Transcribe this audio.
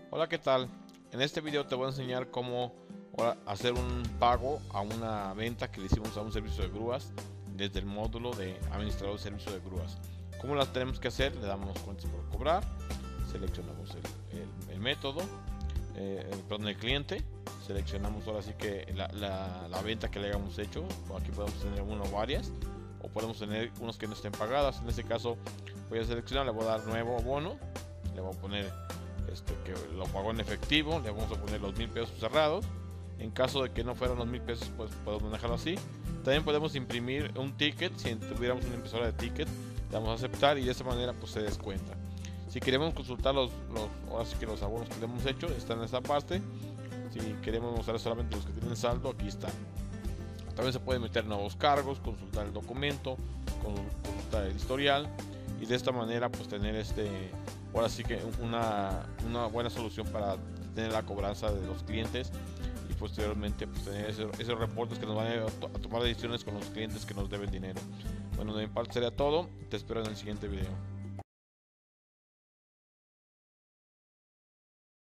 Hola, ¿qué tal? En este video te voy a enseñar cómo hacer un pago a una venta que le hicimos a un servicio de grúas desde el módulo de administrador de servicio de grúas. ¿Cómo las tenemos que hacer? Le damos cuentas por cobrar, seleccionamos el método, perdón, el cliente, seleccionamos ahora sí que la venta que le hayamos hecho. Aquí podemos tener una o varias, o podemos tener unos que no estén pagadas. En este caso voy a seleccionar, le voy a dar nuevo bono, le voy a poner que lo pagó en efectivo, le vamos a poner los 1000 pesos cerrados. En caso de que no fueran los 1000 pesos, pues podemos dejarlo así. También podemos imprimir un ticket. Si tuviéramos una impresora de ticket, le damos a aceptar y de esa manera pues se descuenta. Si queremos consultar ahora sí que los abonos que le hemos hecho, están en esta parte. Si queremos mostrar solamente los que tienen saldo, aquí están. También se pueden meter nuevos cargos, consultar el documento, consultar el historial, y de esta manera pues tener ahora sí que una buena solución para tener la cobranza de los clientes, y posteriormente pues tener esos reportes que nos van a tomar decisiones con los clientes que nos deben dinero. Bueno, de mi parte sería todo. Te espero en el siguiente video.